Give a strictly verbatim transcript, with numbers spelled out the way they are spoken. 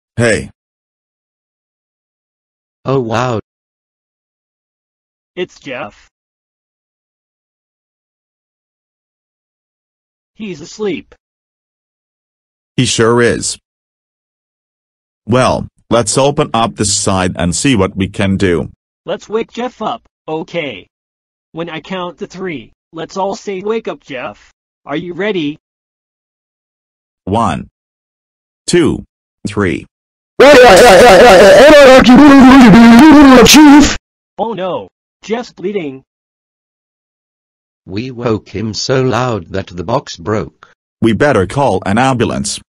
Hey, Oh wow, It's Jeff. He's asleep. he sure is. Well, let's open up this side and see what we can do. Let's wake Jeff up, okay? When I count to three, let's all say wake up, Jeff. Are you ready? One, two, three. Oh no, Jeff's bleeding. we woke him so loud that the box broke. We better call an ambulance.